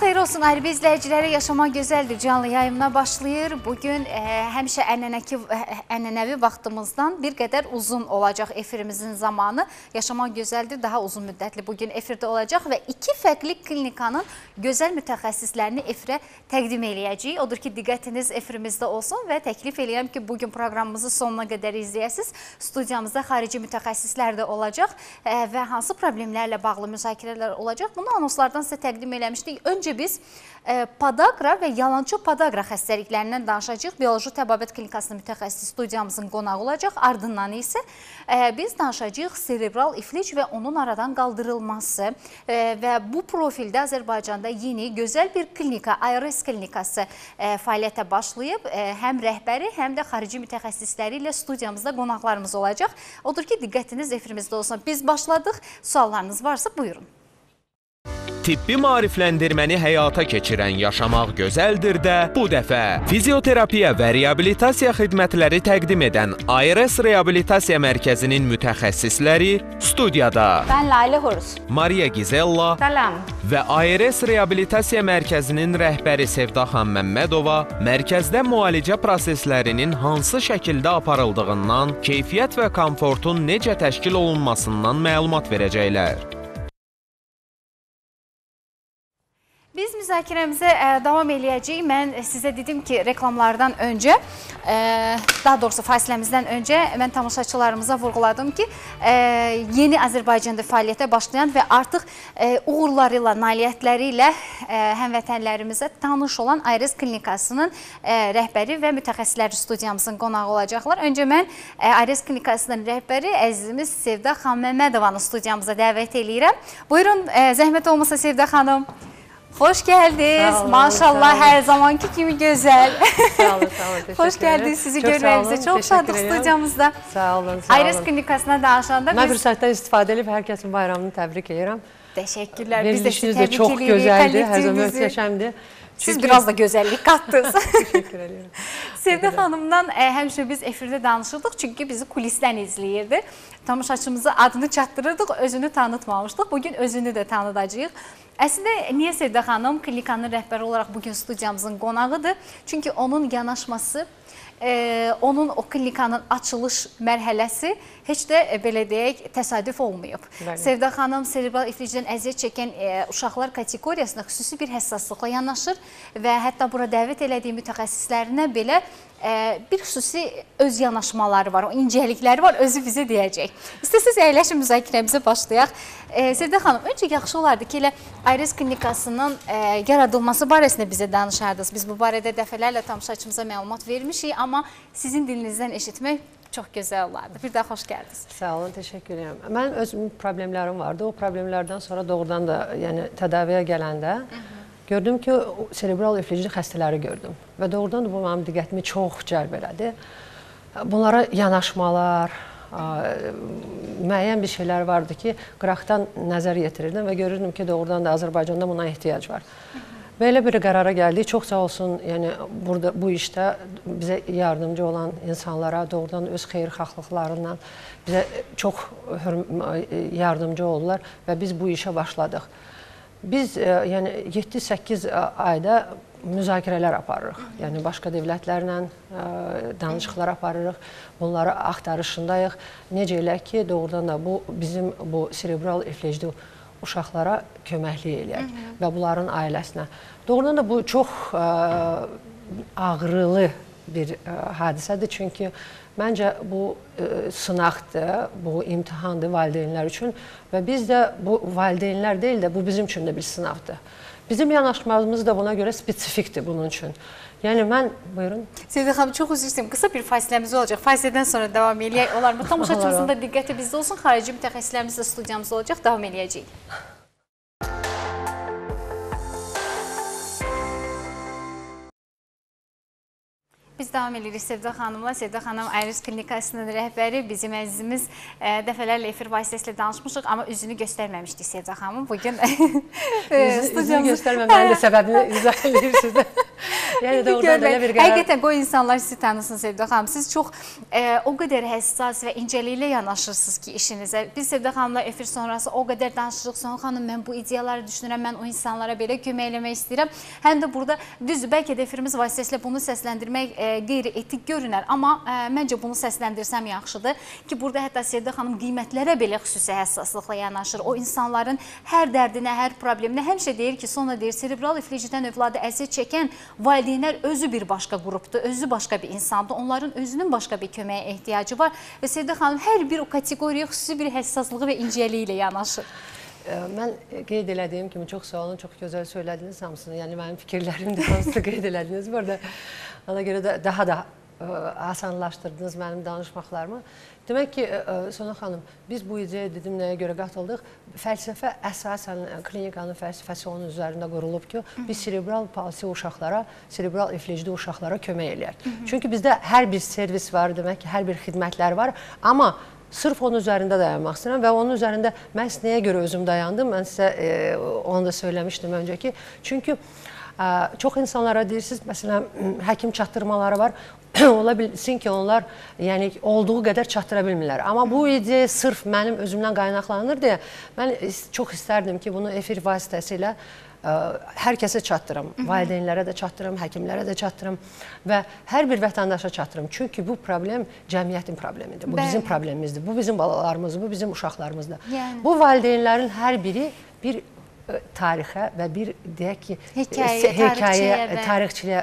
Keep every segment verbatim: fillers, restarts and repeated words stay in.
xeyir olsun ayrı izləyiciləri, Yaşamaq Gözəldir canlı yayımına başlayır. Bugün e, həmişə ənənəki, ənənəvi vaxtımızdan bir qədər uzun olacaq efirimizin zamanı. Yaşamaq Gözəldir daha uzun müddətli bugün efirdə olacaq və iki fərqli klinikanın gözəl mütəxəssislərini efirə təqdim eləyəcəyik. Odur ki, diqqətiniz efirimizdə olsun və təklif eləyəm ki, bugün proqramımızı sonuna qədər izləyəsiniz. Studiyamızda xarici mütəxəssislər də olacaq e, və hansı problemlərlə bağlı müzakirələr olacaq. Bunu anonslardan sizə təqdim eləmişdik. Öncə biz e, podagra və yalançı podagra xəstəliklərindən danışacağıq. Bioloji Təbabət Klinikasının mütəxəssisi studiyamızın qonağı olacaq. Ardından isə e, biz danışacağıq serebral iflic və onun aradan qaldırılması e, və bu profildə Azərbaycanda yeni gözəl bir klinika, A R S klinikası e, fəaliyyətə başlayıb. E, həm rəhbəri, həm də xarici mütəxəssisləri ilə studiyamızda qonaqlarımız olacaq. Odur ki, diqqətiniz efirimizdə olsun. Biz başladıq. Suallarınız varsa buyurun. Tibbi maarifləndirməni həyata keçirən Yaşamaq Gözəldir də bu dəfə fizioterapiya və reabilitasiya xidmətləri təqdim edən A R S Reabilitasiya Mərkəzinin mütəxəssisləri studiyada. Mən Layla Horus. Maria Gizella. Salam. Və A R S Reabilitasiya Mərkəzinin rəhbəri Sevdaxan Məmmədova mərkəzdə müalicə proseslərinin hansı şəkildə aparıldığından, keyfiyyət və komfortun necə təşkil olunmasından məlumat verəcəklər. Biz müzakirəmizə e, davam eləyəcəyik. Mən sizə dedim ki, reklamlardan öncə, e, daha doğrusu fasiləmizdən öncə mən tamaşaçılarımıza vurğuladım ki, e, yeni Azərbaycanda fəaliyyətə başlayan və artıq e, uğurları ilə, nailiyyətləri ilə e, həmvətənlərimizə tanış olan A R S klinikasının e, rəhbəri və mütəxəssisləri studiyamızın qonağı olacaqlar. Öncə mən e, A R S klinikasının rəhbəri əzizimiz Sevdaxan Məmmədovanı studiyamıza dəvət eləyirəm. Buyurun, e, zəhmət olmasa Sevda xanım. Xoş gəldiniz. Olun, maşallah hər zamanki kimi gözəl. Sağ olun, sağ olun. Xoş gəldiniz sizi görməyimizə. Çox şadıq studiyamızda. Sağ olun, sağ olun. A R S klinikasına danışanda biz... Mən fürsətdən istifadə edib hər kəsin bayramını təbrik edirəm. Təşəkkürlər. Biz də sizi Verilişiniz də təbrik çox edirik. gözəldir, hər zaman möhtəşəmdir. Siz biraz da gözəllik qatdınız. Təşəkkür edirəm. Sevda xanımdan e, həmişə biz efirdə danışırdıq, çünki bizi kulisdən izləyirdi. Tamaşaçımıza adını çatdırırdıq, özünü tanıtmamışdıq. Bugün özünü də tanıdacağıq. Əslində, niyə Sevda xanım klinikanın rəhbəri olaraq bugün studiyamızın qonağıdır? Çünki onun yanaşması, e, onun o klinikanın açılış mərhələsi heç də e, belə deyək, təsadüf olmayıb. Bəli. Sevda xanım serebral iflicdən əziyyət çəkən e, uşaqlar kateqoriyasına xüsusi bir həssaslıqla yanaşır və hətta bura dəvət elədiyi mütəxəssislərinə belə e, bir xüsusi öz yanaşmaları var, o incəlikləri var, özü bizə deyəcək. İstəsiniz əyləşin müzakirəmizə başlayaq. E, Sevda xanım, öncə yaxşı olardı ki, elə A R S klinikasının e, yaradılması barəsində bizə danışardınız. Biz bu barədə dəfələrlə tamaşaçımıza məlumat vermişik, amma sizin dilinizdən eşitmək çox gözəl olardı. Bir daha xoş gəldiniz. Sağ olun, təşəkkür edirəm. Mən öz problemlərim vardı. O problemlərdən sonra doğrudan da yəni, tədaviyə gələndə Hı -hı. gördüm ki, serebral iflicli xəstələri gördüm. Və doğrudan da bu mənim diqqətimi çox cəlb elədi. Bunlara yanaşmalar, müəyyən bir şeylər vardı ki, qıraqdan nəzər yetirirdim və görürdüm ki, doğrudan da Azərbaycanda buna ehtiyac var. Hı -hı. Belə bir qərara gəldik. Çox sağ olsun, yəni burada bu işdə bizə yardımcı olan insanlara doğrudan öz xeyirxahlıqlarından bizə çox yardımcı oldular və biz bu işə başladıq. Biz yəni yeddi səkkiz ayda müzakirələr aparırıq. Yəni başqa dövlətlərlə danışıqlar aparırıq. Bunları axtarışındayıq. Necə elə ki, doğrudan da bu bizim bu serebral iflicli uşaqlara köməklik eləyək və bunların ailəsinə. Doğrudan da bu çox ə, ağrılı bir ə, hadisədir. Çünki məncə bu ə, sınaqdır, bu imtihandır valideynlər üçün və biz də bu valideynlər deyil də bu bizim üçün də bir sınavdır. Bizim yanaşmamız da buna görə spesifikdir bunun üçün. Yəni mən, buyurun. Sevda xanım, çox üzr istəyirəm. Qısa bir fasiləmiz olacaq. Fasilədən sonra davam eləyək. Olar mı? Tamaşaçımızın da diqqəti bizdə olsun. Xarici mütəxəssislərimiz də studiyamızda olacaq. Davam eləyəcəyik. Biz davam edirik Sevda xanımla. Sevda xanım A R S klinikasının rəhbəri, bizim əzizimiz e, dəfələrlə efir vasitəsilə danışmışıq, amma üzünü göstərməmişdik Sevda xanım. Bugün Üzünü göstərməməyin də səbəbini izah edirsiniz də. Yəni doğrudan belə bir qərar. Həqiqətən qoy insanlar sizi tanısın Sevda xanım. Siz çox e, o qədər həssas və incəliklə yanaşırsınız ki işinizə. Biz Sevda xanımla efir sonrası o qədər danışırıq. Sonra xanım mən bu ideyaları düşünürəm, mən o insanlara belə kömək eləmək istəyirəm. Həm də burada düzdür, bəlkə də efirimiz vasitəsilə bunu səsləndirmək e, qeyri-etik görünər. Amma e, məncə bunu səsləndirsəm yaxşıdır ki, burada hətta Sevda xanım qiymətlərə belə xüsusi həssaslıqla yanaşır. O insanların hər dərdinə, hər probleminə həmişə deyir ki, sonra deyir, serebral iflicdən övladı əziyyət çəkən valideynlər özü bir başqa qrupdur, özü başqa bir insandır. Onların özünün başqa bir köməyə ehtiyacı var və Sevda xanım hər bir o kateqoriyaya xüsusi bir həssaslığı və incəliyi ilə yanaşır. Mən qeyd elədiyim kimi çox sağ olun, çox gözəl söylədiniz hamısını. Yəni mənim fikirlərimdə hamısını qeyd elədiniz. Burada ona görə də daha da asanlaşdırdınız mənim danışmaqlarımı. Demək ki, Sona xanım, biz bu ideyaya dedim nəyə görə qatıldıq? Fəlsəfə əsasən klinikanın fəlsəfəsi onun üzərində qurulub ki, biz serebral palsi uşaqlara, serebral iflicli uşaqlara kömək eləyək. Çünki bizdə hər bir servis var, demək ki, hər bir xidmətlər var, amma sırf onun üzərində dayanmaq istəyirəm və onun üzərində mən nəyə görə özüm dayandım, mən sizə e, onu da söyləmişdim öncəki. Çünki e, çox insanlara deyirsiniz, məsələn, həkim çatdırmaları var, ola bilsin ki, onlar yəni, olduğu qədər çatdıra bilmirlər. Amma bu ideya sırf mənim özümdən qaynaqlanır deyə mən çox istərdim ki, bunu efir vasitəsilə ə, hər kəsə çatdırım. Valideynlərə də çatdırım, həkimlərə də çatdırım və hər bir vətəndaşa çatdırım. Çünki bu problem cəmiyyətin problemidir. Bu bizim problemimizdir. Bu bizim balalarımızdır, bu bizim uşaqlarımızdır. Yəni. Bu valideynlərin hər biri bir tarixə və bir deyək ki, hekayə, hekayə, tarixçiliyə,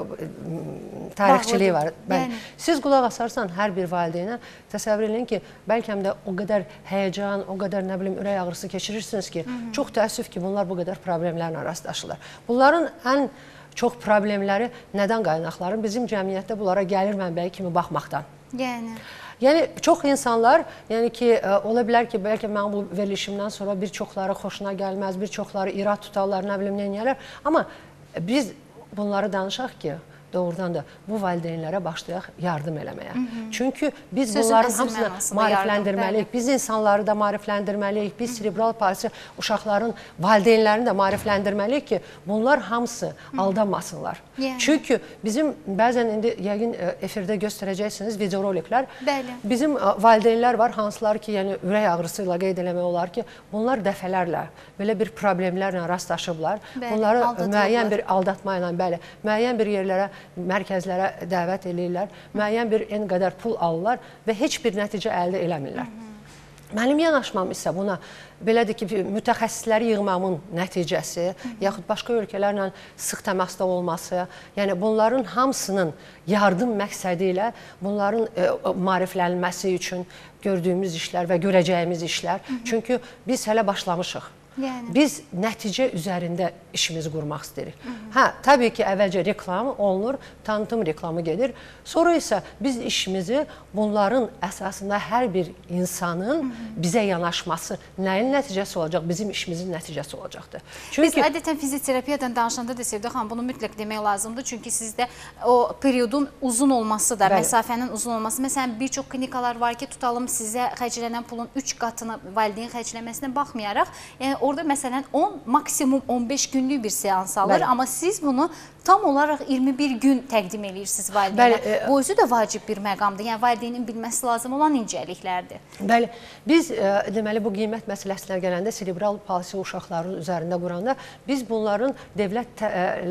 tarixçiliyi var. Yəni. Siz qulaq asarsan hər bir valideynə təsəvvür edin ki, bəlkə də o qədər həyəcan, o qədər nə bilim ürək ağrısı keçirirsiniz ki, Hı -hı. çox təəssüf ki, bunlar bu qədər problemlərlə rastlaşırlar. Bunların ən çox problemləri nədən qaynaqlanır? Bizim cəmiyyətdə bunlara gəlir mənbəyi kimi baxmaqdan. Yəni. Yəni, çox insanlar, yəni ki, ola bilər ki, bəlkə mən bu verilişimdən sonra bir çoxları xoşuna gəlməz, bir çoxları irad tutarlar, nə bilim, neynəyərlər. Amma biz bunları danışaq ki, doğrudan da bu valideynlərə başlayaq yardım eləməyə. Hı -hı. Çünki biz Sözün bunların hamısını maarifləndirməliyik, biz insanları da maarifləndirməliyik, biz Hı -hı. serebral palsi uşaqların valideynlərini də maarifləndirməliyik ki, bunlar hamısı Hı -hı. aldanmasınlar. Yeah. Çünki bizim bəzən indi yəqin efirdə göstərəcəksiniz videoroliklər. Bəli. Bizim valideynlər var, hansılar ki, yəni ürək ağrısı ilə qeyd eləmək olar ki, bunlar dəfələrlə belə bir problemlərlə rastlaşıblar. Bəli, bunları müəyyən bir aldatma ilə, bəli, müəyyən bir yerlərə, mərkəzlərə dəvət edirlər, müəyyən bir en qədər pul alırlar və heç bir nəticə əldə eləmirlər. Hı -hı. Mənim yanaşmam isə buna belədir ki, mütəxəssisləri yığmamın nəticəsi, Hı -hı. yaxud başqa ölkələrlə sıx təmasda olması, yəni bunların hamısının yardım məqsədi ilə bunların e, maariflənilməsi üçün gördüyümüz işlər və görəcəyimiz işlər. Hı -hı. Çünki biz hələ başlamışıq. Yəni. Biz nəticə üzərində işimizi qurmaq istəyirik. Hı -hı. Hə, təbii ki, əvvəlcə reklam olunur, tanıtım reklamı gedir. Sonra isə biz işimizi bunların əsasında hər bir insanın Hı -hı. bizə yanaşması nəyin nəticəsi olacaq? Bizim işimizin nəticəsi olacaqdır. Çünki biz adətən fizioterapiyadan danışanda da Sevda xanım bunu mütləq demək lazımdır. Çünki sizdə o periodun uzun olması da, Bəli. məsafənin uzun olması. Məsələn, bir çox klinikalar var ki, tutalım sizə xərclənən pulun üç qatını valideyn xərcləməsinə baxmayaraq, yəni orada məsələn on, maksimum on beş günlük bir seans alır, Bəli. amma siz bunu tam olaraq iyirmi bir gün təqdim edirsiniz valideynə. E, Bu özü də vacib bir məqamdır. Yəni valideynin bilməsi lazım olan incəliklərdir. Bəli. Biz e, deməli bu qiymət məsələsinə gələndə serebral palsi uşaqların üzərində quranda biz bunların dövlət tə,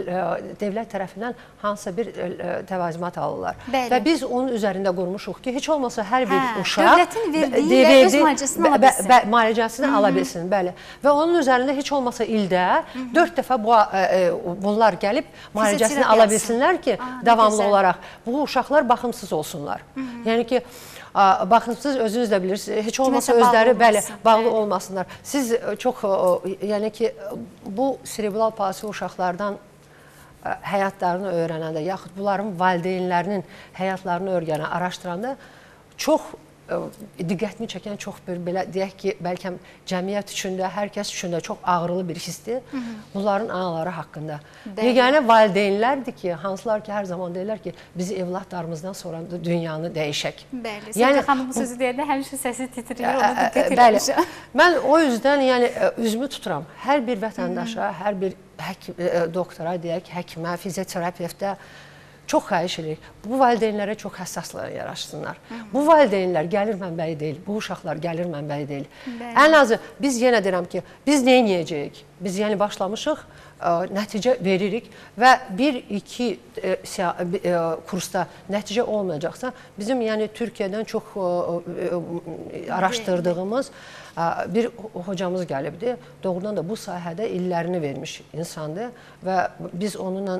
e, dövlət tərəfindən hansısa bir e, təvazimat alırlar. Bəli. Və biz onun üzərində qurmuşuq ki, heç olmasa hər bir hə, uşaq dövlətin verdiyi ilə öz müalicəsini ala bilsin. Bə, bə, müalicəsini Hı -hı. ala bilsin, bəli. Və onun üzərində heç olmasa ildə dörd dəfə bu, e, bunlar gəlib müalicəsini ala bilsinlər ki, Aa, davamlı güzel. olaraq bu uşaqlar baxımsız olsunlar. Hı -hı. Yəni ki, baxımsız özünüz də bilirsiniz, heç olmasa Kiməsə özləri bağlı, bəli, bağlı bəli. olmasınlar. Siz çox, yəni ki, bu serebral palsi uşaqlardan həyatlarını öyrənəndə, yaxud bunların valideynlərinin həyatlarını öyrənə, araşdıranda çox diqqətimi çəkən çox bir, belə deyək ki, bəlkə cəmiyyət üçündə, hər kəs üçündə çox ağrılı bir hissdir. Bunların anaları haqqında. Yeganə valideynlərdir ki, hansılar ki, hər zaman deyirlər ki, bizi evladlarımızdan sonra dünyanı dəyişək. Bəli, Sevda xanımın sözü deyəndə həmişə səsi titriyir, onu diqqət eləmişəm. Mən o yüzdən yəni, üzümü tuturam. Hər bir vətəndaşa, hər bir doktora, deyək, həkimə, fizioterapevtə çox xahiş edirik. Bu valideynlərə çox həssaslığa yaraşsınlar. Bu valideynlər gəlir mənbəyi deyil, bu uşaqlar gəlir mənbəyi deyil. Ən azı biz yenə deyirəm ki, biz nə edəcəyik? Biz yəni başlamışıq, nəticə veririk və bir, iki kursda nəticə olmayacaqsa, bizim yəni Türkiyədən çox araşdırdığımız bir hocamız gəlibdir. Doğrudan da bu sahədə illərini vermiş insandır və biz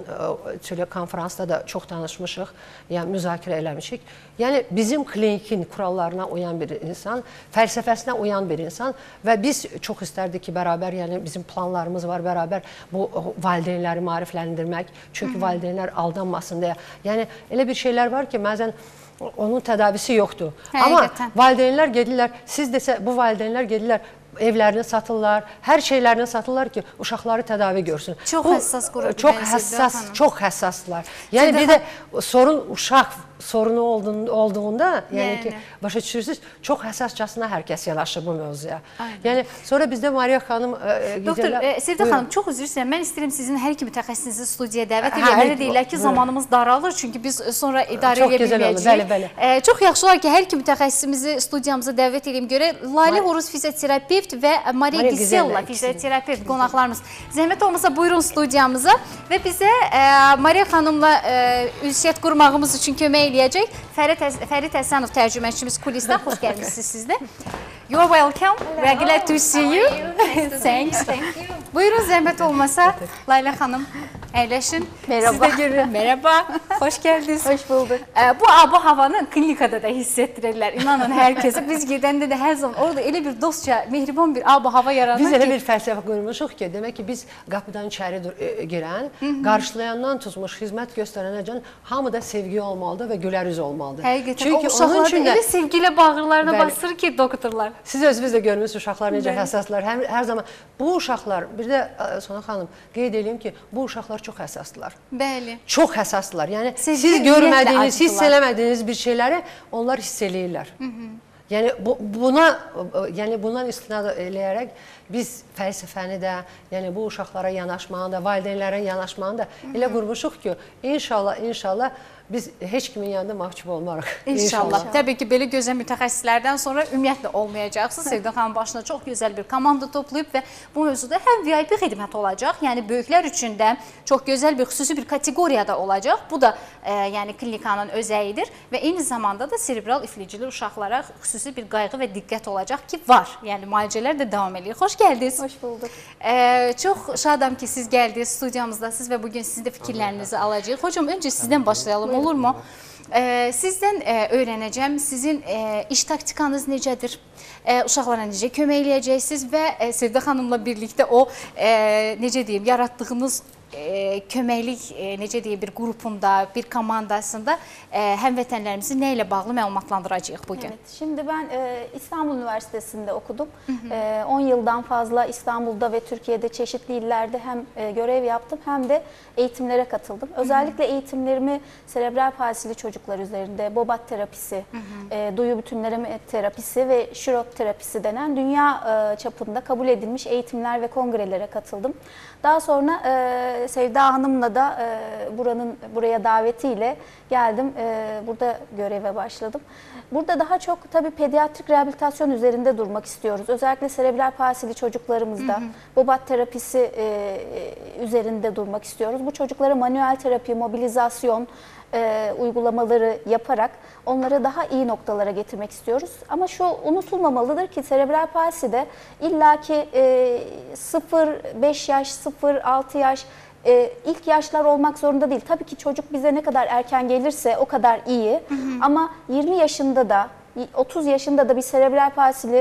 onunla konferansda da çox danışmışıq, yəni müzakirə eləmişik. Yəni bizim klinikin kurallarına uyan bir insan, fəlsəfəsinə uyan bir insan və biz çox istərdik ki, bərabər, yəni bizim planlarımız var, bərabər bu valideynləri maarifləndirmək, çünki valideynlər aldanmasın deyə. Yəni elə bir şeylər var ki, məzən onun tədavisi yoxdur. Həqiqətən. Amma valideynlər gedirlər, siz desə bu valideynlər gedirlər, evlərini satırlar, hər şeylərini satırlar ki, uşaqları tədavi görsün. Çox bu, həssas qrup. Çox həssas, çox həssaslar. Yəni bir də sorun uşaq sorunu olduğunda, yəni ki, başa düşürsünüz, çox həssascasına hər kəs yanaşır bu mövzuya. Yəni sonra bizdə Mariya xanım Doktor, Sevda xanım, çox üzr istəyirəm. Mən istəyirəm sizin hər iki mütəxəssisinizi studiyaya dəvət edək. Mənə deyirlər ki, zamanımız daralır, çünki biz sonra idarə edə bilməyəcəyik. Çox yaxşı olar ki, hər iki mütəxəssisimizi studiyamıza dəvət edeyim. Görə Lalə Horuz fizioterapevt və Mariya Gisella fizioterapevt qonaqlarımız. Zəhmət olmasa buyurun studiyamıza və bizə Mariya xanımla ünsiyyət qurmağımız üçün kömək eləyəcək. Fərid Həsənov tərcüməçimiz kulisdən, xoş gəlmişsiniz siz də. You are welcome. We are glad to see you. Thanks. Buyurun zəhmət olmasa Layla xanım əyləşin. Merhaba. Siz də görün. Merhaba. Xoş gəldiniz. Hoş bulduk. Bu abu havanı klinikada da hiss etdirirlər. İnanın hər kəsə. Biz gedəndə də hər zaman orada elə bir dostca, mehriban bir abu hava yaranır ki. Biz elə bir fəlsəfə qurmuşuq ki, demək ki, biz qapıdan içəri girən, qarşılayandan tutmuş, xidmət göstərənəcən hamıda sevgi olmalıdır və gülər üz olmalıdır. Həqiqətən, o uşaqlar da elə sevgi ilə bağırlarına basır ki, doktorlar. Siz özünüz də görmüsünüz uşaqlar necə həssaslar. Hər zaman bu uşaqlar, bir də Sona xanım qeyd edeyim ki, bu uşaqlar çox həssasdılar. Bəli. Çox həssasdılar. Yəni siz görmədiyiniz, hiss eləmədiyiniz bir şeyləri onlar hiss eləyirlər. Yəni buna, yəni bundan istinad eləyərək biz fəlsəfəni də, yəni bu uşaqlara yanaşmanı da, valideynlərin yanaşmanı da elə qurmuşuq ki, inşallah, inşallah biz heç kimin yanında mahcup olmarıq. İnşallah. Təbii ki, belə gözəl mütəxəssislərdən sonra ümumiyyətlə olmayacaqsınız. Sevda xanım başına çox gözəl bir komanda toplayıb və bu mövzuda həm V I P xidmət olacaq, yəni böyüklər üçün də çox gözəl bir xüsusi bir kateqoriyada olacaq. Bu da e, yəni klinikanın özəyidir və eyni zamanda da serebral iflicili uşaqlara xüsusi bir qayğı və diqqət olacaq ki, var. Yəni müalicələr də davam edir. Xoş gəldiniz. Hoş bulduk. E, çox şadam ki, siz gəldiniz studiyamızdasınız və bugün sizin də fikirlərinizi alacağıq. Hocam, öncə sizdən başlayalım. Olur mu? Ee, sizdən e, öyrənəcəm, sizin e, iş taktikanız necədir? E, uşaqlara necə kömək eləyəcəksiniz və e, Sevda xanımla birlikdə o e, necə deyim, yaratdığınız e, köməklik e, necə deyim, bir qrupunda, bir komandasında e, həmvətənlərimizi nə ilə bağlı məlumatlandıracağıq bugün? Evet, şimdi ben e, İstanbul Üniversitesi'nde okudum. Hı hı. E, on yıldan fazla İstanbul'da ve Türkiye'de çeşitli illerde hem e, görev yaptım hem de eğitimlere katıldım. Özellikle hı hı. eğitimlerimi serebral palsili çocuklar üzerinde bobat terapisi, hı hı. E, duyu bütünleme terapisi ve şirok terapisi denen dünya e, çapında kabul edilmiş eğitimler ve kongrelere katıldım. Daha sonra e, Sevda Hanım'la da e, buranın buraya davetiyle geldim. E, burada göreve başladım. Burada daha çok tabii pediatrik rehabilitasyon üzerinde durmak istiyoruz. Özellikle serebral palsili çocuklarımızda hı hı. bobat terapisi e, üzerinde durmak istiyoruz. Bu çocuklara manuel terapi, mobilizasyon e, uygulamaları yaparak onları daha iyi noktalara getirmek istiyoruz. Ama şu unutulmamalıdır ki serebral palside illaki e, sıfır beş yaş, sıfır altı yaş e, ilk yaşlar olmak zorunda değil. Tabii ki çocuk bize ne kadar erken gelirse o kadar iyi. Hı hı. Ama yirmi yaşında da otuz yaşında da bir serebral palsili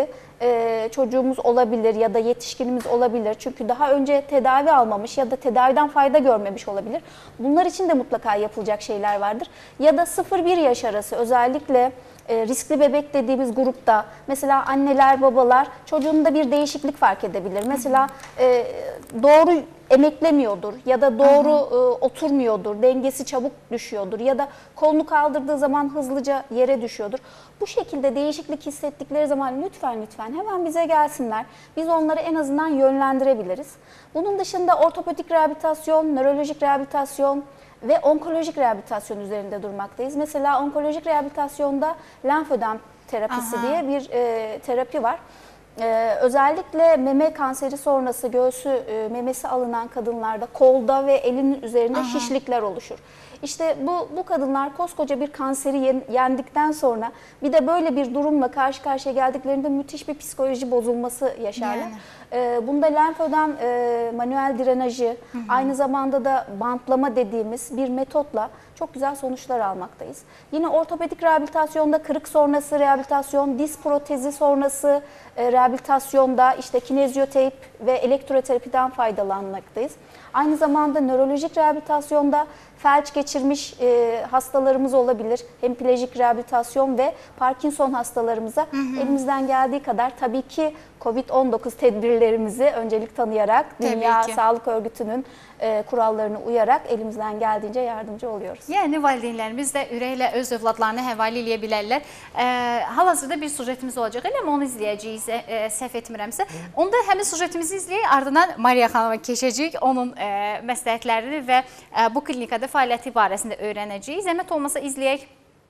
e, çocuğumuz olabilir ya da yetişkinimiz olabilir. Çünkü daha önce tedavi almamış ya da tedaviden fayda görmemiş olabilir. Bunlar için de mutlaka yapılacak şeyler vardır. Ya da sıfır bir yaş arası özellikle e, riskli bebek dediğimiz grupta mesela anneler, babalar çocuğunda bir değişiklik fark edebilir. Mesela e, doğru emeklemiyordur ya da doğru e, oturmuyordur, dengesi çabuk düşüyordur ya da kolunu kaldırdığı zaman hızlıca yere düşüyordur. Bu şekilde değişiklik hissettikleri zaman lütfen lütfen hemen bize gelsinler. Biz onları en azından yönlendirebiliriz. Bunun dışında ortopedik rehabilitasyon, nörolojik rehabilitasyon ve onkolojik rehabilitasyon üzerinde durmaktayız. Mesela onkolojik rehabilitasyonda lenfödem terapisi Aha. diye bir e, terapi var. Ee, özellikle meme kanseri sonrası göğsü e, memesi alınan kadınlarda kolda ve elinin üzerinde Aha. şişlikler oluşur. İşte bu bu kadınlar koskoca bir kanseri yen, yendikten sonra bir de böyle bir durumla karşı karşıya geldiklerinde müthiş bir psikoloji bozulması yaşarlar. Yani. Ee, bunda lenfödem e, manuel drenajı, hı hı. aynı zamanda da bantlama dediğimiz bir metotla çok güzel sonuçlar almaktayız. Yine ortopedik rehabilitasyonda kırık sonrası rehabilitasyon, diz protezi sonrası e, rehabilitasyonda işte kinezyoteyp ve elektroterapiden faydalanmaktayız. Aynı zamanda nörolojik rehabilitasyonda felç geçirmiş e, hastalarımız olabilir. Hemipleji rehabilitasyon ve Parkinson hastalarımıza hı hı. elimizden geldiği kadar tabii ki kovid on dokuz tedbirlerimizi öncelik tanıyarak, Tabii Dünya ki. Sağlık Örgütü'nün e, kurallarına uyarak elimizden geldiğince yardımcı oluyoruz. Yəni valideynlərimiz də ürəklə öz övladlarını həvalə eləyə bilərlər. E, Hal-hazırda bir sujetimiz olacaq, elə mi onu izləyəcəyik, e, səhv etmirəmsə. Onda həmin sujetimizi izləyək, ardından Mariya xanıma keçəcəyik, onun e, məsləhətlərini və e, bu klinikada fəaliyyəti barəsində öyrənəcəyik. Zəhmət olmasa izləyək.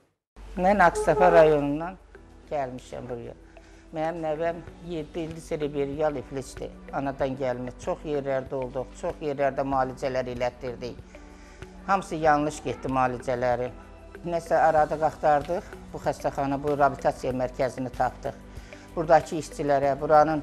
Mən Aksəfər rayonundan gəlmişəm buraya. Mənim nəvəm yeddi ildir serebral iflisdir, anadan gəlmir. Çox yerlərdə olduq, çox yerlərdə müalicələr elətdirdik. Hamısı yanlış getdi müalicələri. Nəsə aradıq, axtardıq, bu xəstəxana, bu reabilitasiya mərkəzini tapdıq. Buradakı işçilərə, buranın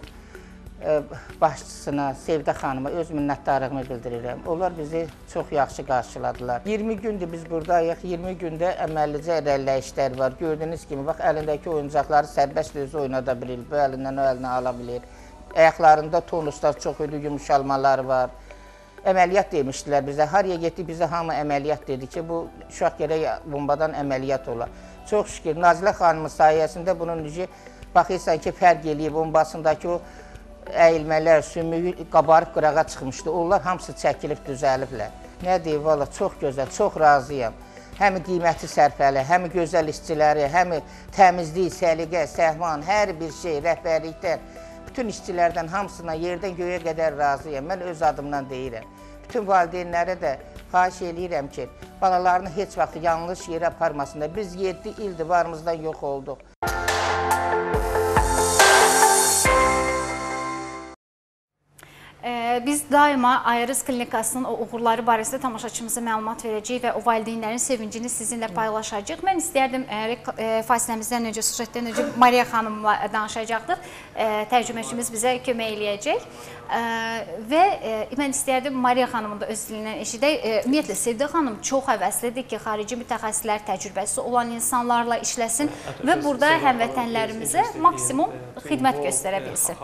e, başçısına, Sevdə xanıma öz minnətdarlığımı bildirirəm. Onlar bizi çox yaxşı qarşıladılar. iyirmi gündür biz buradayıq, iyirmi gündə əməllicə irəliləyişlər var. Gördüyünüz kimi, bax, əlindəki oyuncaqları sərbəst özü oynada bilir, bu əlindən o əlinə ala bilir. Ayaqlarında tonuslar çox idi, yumuşalmalar var. Əməliyyat demişdilər bizə, haraya getdik bizə hamı əməliyyat dedi ki, bu uşaq gərək bombadan əməliyyat olar. Çox şükür, Nazilə xanımın sayəsində bunun necə baxırsan ki, fərq eləyib, bombasındakı o əyilmələr, sümüyü qabarıb qırağa çıxmışdı. Onlar hamısı çəkilib, düzəliblər. Nə deyim, valla çox gözəl, çox razıyam. Həm qiyməti sərfəli, həm gözəl işçiləri, həm təmizlik, səliqə, səhman, hər bir şey, rəhbərlikdən, bütün işçilərdən hamısına yerdən göyə qədər razıyam. Mən öz adımdan deyirəm. Bütün valideynlərə də xahiş eləyirəm ki, balalarını heç vaxt yanlış yerə aparmasınlar. Biz yeddi ildir varımızdan yox olduq. Biz daima Ayres Klinikasının o uğurları barəsində tamaşaçımıza məlumat verəcəyik və o valideynlərin sevincini sizinlə paylaşacaq. Mən istərdim, fasiləmizdən öncə, sujetdən öncə Mariya xanımla danışacaqdıq. Tərcüməçimiz bizə kömək eləyəcək. Və mən istərdim Mariya xanımın da öz dilindən eşidək. Ümumiyyətlə, Sevdə xanım çox həvəslidir ki, xarici mütəxəssislər, təcrübəsi olan insanlarla işləsin və burada həmvətənlərimizə maksimum xidmət göstərə bilsin.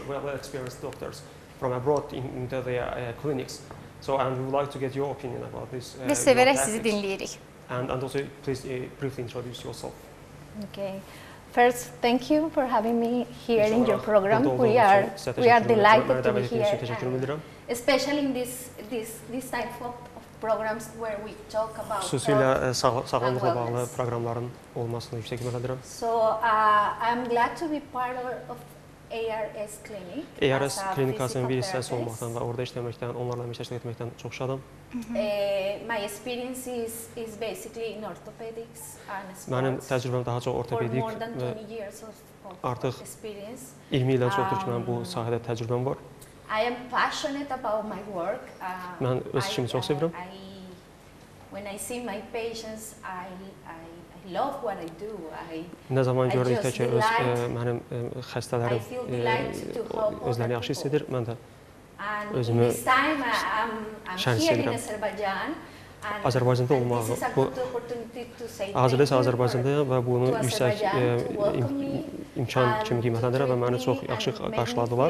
From abroad in, into the uh, clinics. So, and we would like to get your opinion about this. Uh, Ve severek sizi dinleyirik. And, and also, please uh, briefly introduce yourself. Okay. First, thank you for having me here in your program. We are we are delighted to be here, especially in this this this type of programs where we talk about. Xüsusilə sağlamlıqla bağlı proqramların olmasını yüksək qiymətləndirirəm. So, uh, I'm glad to be part of A R S Clinic. A R S klinikasının bir hissəsi olmaqdan və orada işləməkdən, onlarla əməkdaşlıq etməkdən çox şadam. My experience is is basically in orthopedics and sports. Mənim təcrübəm daha çox ortopedik və artıq iyirmi ildən çoxdur ki, mənim bu sahədə təcrübəm var. I am passionate about my work. Mən öz işimi çox sevirəm. When I see my patients, I I love what I do. I Nə zaman görürükdə ki, öz mənim xəstələrim özlərini yaxşı hiss edir, mən də özümü şən hiss edirəm. Azərbaycanda olmağı, bu hazırda isə Azərbaycandayam və bunu yüksək imkan kimi qiymətləndirirəm və məni çox yaxşı qarşıladılar.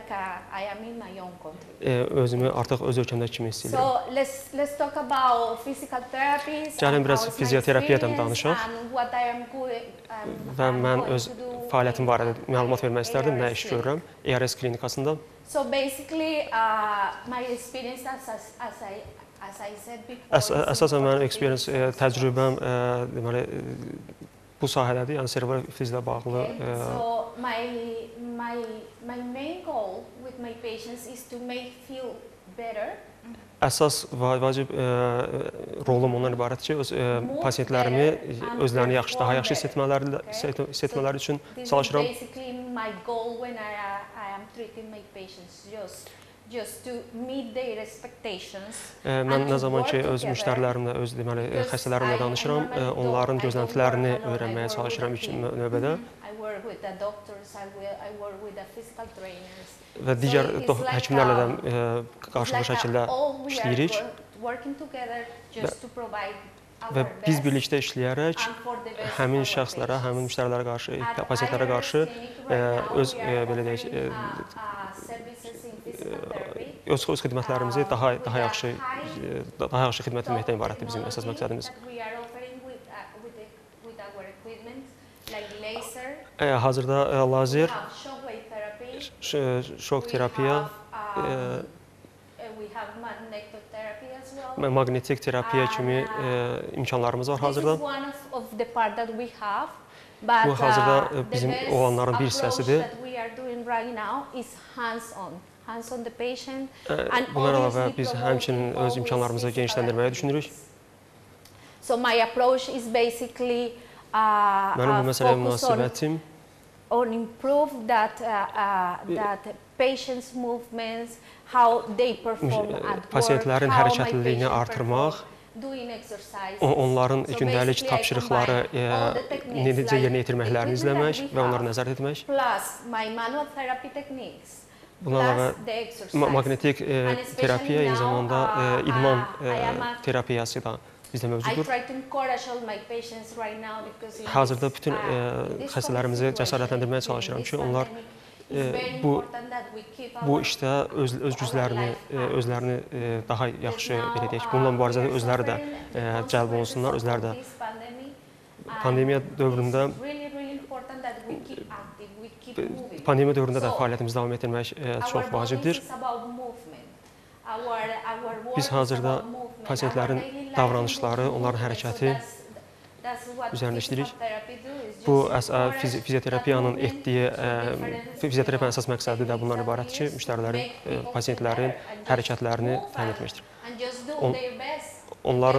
Özümü artıq öz ölkəmdə kimi hiss edirəm. Gəlin biraz fizioterapiyadan danışaq və mən öz fəaliyyətim barədə məlumat vermək istərdim, nə iş görürəm E R S klinikasında. So basically, uh, my experience as, as, as I as I said before. Əsasən mənim experience təcrübəm deməli bu sahədədir, yəni server fizlə bağlı. So my my my main goal with my patients is to make feel better. Əsas vacib rolum ondan ibarət ki, öz pasientlərimi özlərini yaxşı, daha yaxşı hiss etmələri üçün çalışıram. Basically my goal when I I am treating my patients just just to meet their expectations. Mən nə zaman ki öz müştərilərimlə, öz deməli xəstələrimlə danışıram, onların gözləntilərini öyrənməyə çalışıram ilk növbədə. I work with the doctors, I work with the physical trainers. Və digər həkimlərlə də qarşılıqlı şəkildə işləyirik. Və biz birlikdə işləyərək həmin şəxslərə, həmin müştərilərə qarşı, pasientlərə qarşı öz belə deyək, öz xidmətlərimizi daha daha yaxşı daha yaxşı xidmət etməkdən ibarətdir bizim əsas məqsədimiz. Hazırda lazer, şok terapiya, maqnetik terapiya kimi imkanlarımız var hazırda. Bu hazırda bizim olanların bir hissəsidir. Bundan əlavə biz həmçinin öz imkanlarımızı genişləndirməyi düşünürük. Mənim bu məsələyə münasibətim on improve that uh, uh, that patients' movements, how they perform at work, pasientlərin hərəkətliliyini artırmaq, onların gündəlik tapşırıqları necə yerinə yetirməklərini izləmək və onları nəzarət etmək. Bundan əlavə maqnetik terapiya eyni zamanda idman terapiyası da bizdə mövcuddur. Hazırda bütün xəstələrimizi cəsarətləndirməyə çalışıram ki, onlar bu bu işdə öz öz güclərini, özlərini daha yaxşı belə deyək, bununla mübarizədə özləri də cəlb olunsunlar, özləri də pandemiya dövründə pandemiya dövründə də fəaliyyətimizi davam etdirmək çox vacibdir. Biz hazırda pasientlərin davranışları, onların hərəkəti üzərində işləyirik. Bu fizioterapiyanın etdiyi, fizioterapiyanın əsas məqsədi də bundan ibarətdir ki, müştərilərin, pasientlərin hərəkətlərini təmin etməkdir. Onların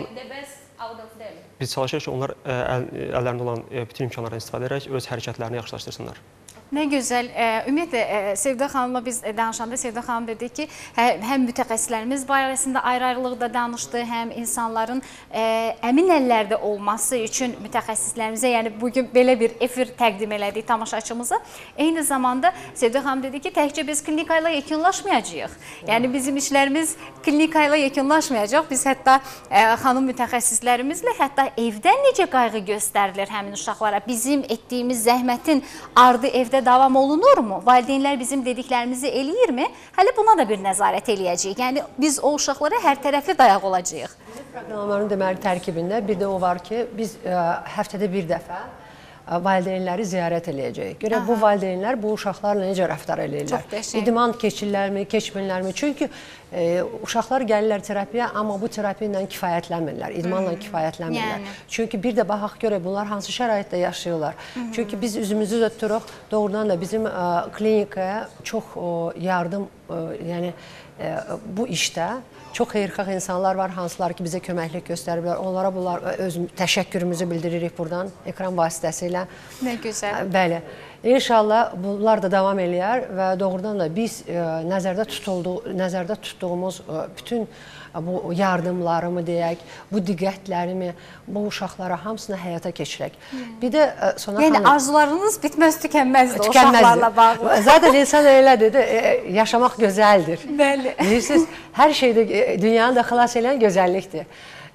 biz çalışırıq ki, onlar əllərində olan bütün imkanlardan istifadə edərək öz hərəkətlərini yaxşılaşdırsınlar. Nə gözəl. Ümumiyyətlə, Sevda xanımla biz danışanda Sevda xanım dedi ki, həm mütəxəssislərimiz barəsində ayrı-ayrılıqda danışdı, həm insanların əmin əllərdə olması üçün mütəxəssislərimizə, yəni bugün belə bir efir təqdim elədik tamaşaçımıza. Eyni zamanda Sevda xanım dedi ki, təkcə biz klinika ilə yekunlaşmayacağıq. Yəni bizim işlərimiz klinika ilə yekunlaşmayacaq. Biz hətta xanım mütəxəssislərimizlə hətta evdə necə qayğı göstərilir həmin uşaqlara, bizim etdiyimiz zəhmətin ardı evdə davam olunurmu? Valideynlər bizim dediklərimizi eləyirmi? Hələ buna da bir nəzarət eləyəcəyik. Yəni, biz o uşaqlara hər tərəfli dayaq olacağıq. Proqramların deməli tərkibində bir də o var ki, biz həftədə bir dəfə valideynləri ziyarət eləyəcəyik. Görə bu valideynlər bu uşaqlarla necə rəftar eləyirlər? İdman keçirlərmi, keçmirlərmi? Çünki e, uşaqlar gəlirlər terapiyaya, amma bu terapiya ilə kifayətlənmirlər, idmanla kifayətlənmirlər. Yəni. Çünki bir də baxaq görə bunlar hansı şəraitdə yaşayırlar. Hı -hı. Çünki biz üzümüzü də tuturuq, doğrudan da bizim ə, klinikaya çox o, yardım, ə, yəni ə, bu işdə çox xeyirxah insanlar var, hansılar ki, bizə köməklik göstəriblər. Onlara bunlar öz təşəkkürümüzü bildiririk buradan, ekran vasitəsilə. Nə gözəl. Bəli. İnşallah bunlar da davam eləyər və doğrudan da biz ə, nəzərdə tutulduğu, nəzərdə tutduğumuz ə, bütün bu yardımlarımı deyək, bu diqqətlərimi bu uşaqlara hamısını həyata keçirək. Hmm. Bir də Sona yəni, xanım... arzularınız bitməz, tükənməzdir o uşaqlarla bağlı. Zaten insan elədir, e, yaşamaq gözəldir. Bəli. Bilirsiniz, hər şeydə dünyanı da xilas edən gözəllikdir.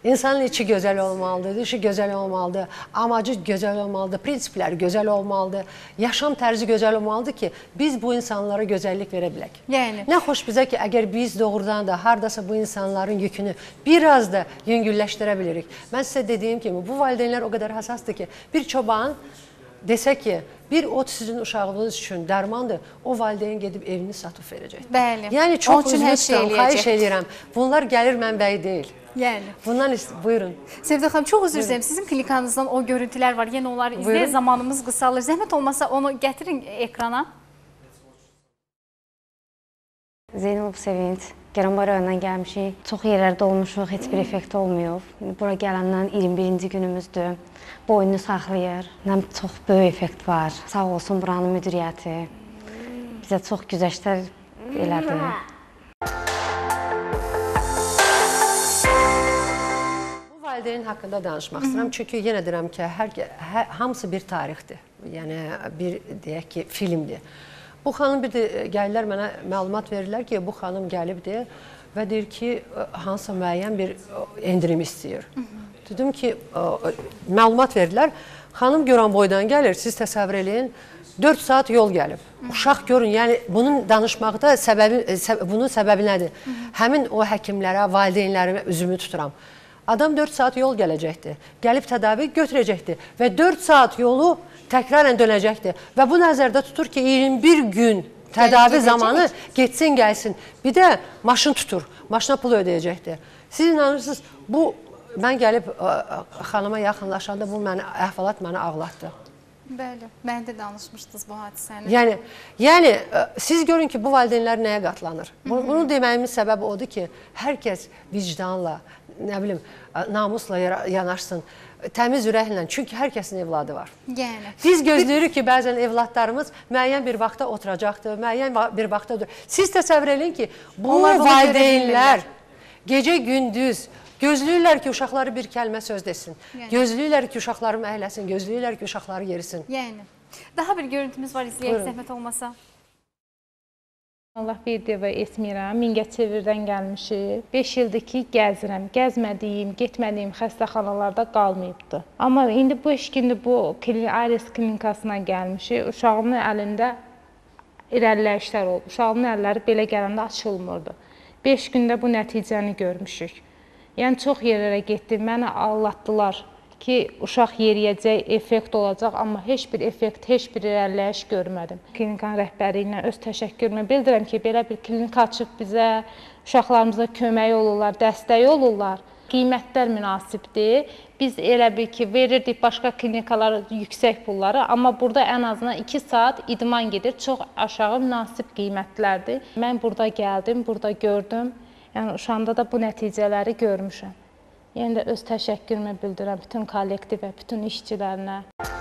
İnsanın içi gözəl olmalıdır, dışı gözəl olmalıdır, amacı gözəl olmalıdır, prinsipləri gözəl olmalıdır, yaşam tərzi gözəl olmalıdır ki, biz bu insanlara gözəllik verə bilək. Yəni. Nə xoş bizə ki, əgər biz doğrudan da hardasa bu insanların yükünü biraz da yüngülləşdirə bilirik. Mən sizə dediyim kimi, bu valideynlər o qədər həssasdır ki, bir çoban desə ki, bir ot sizin uşağınız üçün dərmandır, o valideyn gedib evini satıb verəcək. Bəli. Yəni çox üzünü tutam, xahiş edirəm. Bunlar gəlir mənbəyi deyil. Yəni. Bundan buyurun. Sevda xanım, çox üzr istəyirəm. Sizin klinikanızdan o görüntülər var. Yəni onları izləyir, zamanımız qısalır. Zəhmət olmasa onu gətirin ekrana. Zeynəb Sevinç, Gəranbay rayonundan gəlmişik. Çox yerlərdə olmuşuq, heç bir effekt olmuyor. Bura gələndən iyirmi birinci günümüzdür. Boynunu saxlayır. Çox böyük effekt var. Sağ olsun buranın müdiriyyəti. Bizə çox güzəştlər elədi. Bu valideyn haqqında danışmaq istəyirəm. Çünki yenə deyirəm ki, hər, hər, hamısı bir tarixdir. Yəni, bir deyək ki, filmdir. Bu xanım bir də gəlirlər mənə məlumat verirlər ki, bu xanım gəlibdir və deyir ki, hansısa müəyyən bir endirim istəyir. Dedim ki, məlumat verirlər, xanım Gəranboydan gəlir, siz təsəvvür eləyin, dörd saat yol gəlib. Uşaq görün, yəni bunun danışmaqda səbəbi, bunun səbəbi nədir? Həmin o həkimlərə, valideynlərimə üzümü tuturam. Adam dörd saat yol gələcəkdir, gəlib tədavi götürəcəkdir və dörd saat yolu təkrarən dönəcəkdir və bu nəzərdə tutur ki, iyirmi bir gün tədavi zamanı getsin, gəlsin. Bir də maşın tutur, maşına pul ödəyəcəkdir. Siz inanırsınız, bu, mən gəlib xanıma yaxınlaşanda bu məni, əhvalat məni ağlatdı. Bəli, mən də danışmışdınız bu hadisəni. Yəni, yəni, siz görün ki, bu valideynlər nəyə qatlanır? Bunu deməyimin səbəbi odur ki, hər kəs vicdanla, nə bilim, namusla yanaşsın, təmiz ürəklə, çünki hər kəsin evladı var. Yəni. Biz gözləyirik ki, bəzən evladlarımız müəyyən bir vaxtda oturacaqdır, müəyyən bir vaxtda otur. Siz təsəvvür edin ki, bu valideynlər gecə gündüz gözləyirlər ki, uşaqları bir kəlmə söz desin. Gözləyirlər ki, uşaqları məhləsin, gözləyirlər ki, uşaqları yerisin. Yəni. Daha bir görüntümüz var, izləyək zəhmət olmasa. Allah bir dəvə etmirəm, Mingəçevirdən gəlmişik. beş ildir ki, gəzirəm. Gəzmədiyim, getmədiyim xəstəxanalarda qalmayıbdı. Amma indi beş gündür bu Ares klinikasına gəlmişik. Uşağımın əlində irəliləyişlər oldu. Uşağımın əlləri belə gələndə açılmırdı. beş gündə bu nəticəni görmüşük. Yəni, çox yerlərə getdim, məni ağlatdılar ki, uşaq yeriyəcək, effekt olacaq, amma heç bir effekt, heç bir irəliləyiş görmədim. Klinikanın rəhbəri ilə öz təşəkkürümü bildirəm ki, belə bir klinika açıb bizə, uşaqlarımıza kömək olurlar, dəstək olurlar. Qiymətlər münasibdir. Biz elə bir ki, verirdik başqa klinikalara yüksək pulları, amma burada ən azından iki saat idman gedir, çox aşağı münasib qiymətlərdir. Mən burada gəldim, burada gördüm, yəni uşağımda da bu nəticələri görmüşəm. Yəni də öz təşəkkürümü bildirəm bütün kollektivə, bütün işçilərinə.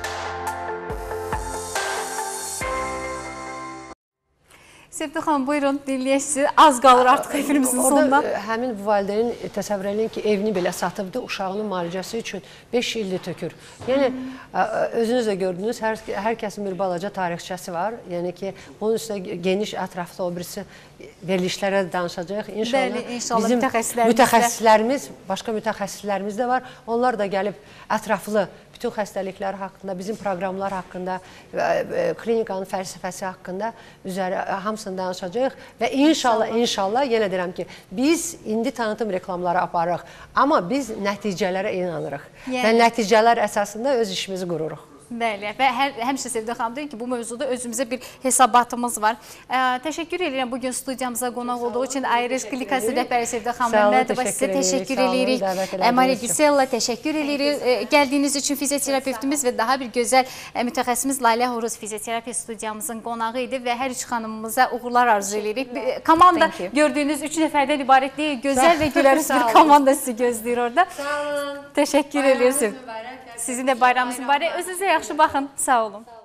Sevda xanım, buyurun, dinləyək sizi. Az qalır artıq efirimizin sonuna. Həmin bu valideynin təsəvvür edin ki, evini belə satıbdı, uşağının müalicəsi üçün beş ildir tökür. Yəni, özünüz də gördünüz, hər kəsin bir balaca tarixçəsi var. Yəni ki, bunun üstündə geniş, ətraflı o birisi verilişlərə danışacaq. İnşallah bizim mütəxəssislərimiz, başqa mütəxəssislərimiz də var. Onlar da gəlib ətraflı bütün xəstəliklər haqqında, bizim proqramlar haqqında, klinikanın fəlsəfəsi haqqında üzəri hamısını danışacaq və inşallah, inşallah, yenə deyirəm ki, biz indi tanıtım reklamları aparırıq, amma biz nəticələrə inanırıq və nəticələr əsasında öz işimizi qururuq. Bəli, və hər, həmişə Sevda xanım deyir ki, bu mövzuda özümüzə bir hesabatımız var. Ə, təşəkkür edirəm bugün studiyamıza qonaq olduğu üçün Ares klinikası rəhbəri Sevda xanım Məmmədova sizə təşəkkür edirik. Əməli Güsella təşəkkür edirik. Gəldiyiniz üçün fizioterapevtimiz və daha bir gözəl mütəxəssimiz Lalə Horuz fizioterapiya studiyamızın qonağı idi və hər üç xanımımıza uğurlar arzu edirik. Komanda gördüyünüz üç nəfərdən ibarət deyil, gözəl və gülərüz bir komanda sizi gözləyir orada. Təşəkkür edirik. Sizin də bayramınız mübarək. Özünüzə yaxşı baxın. Sağ olun.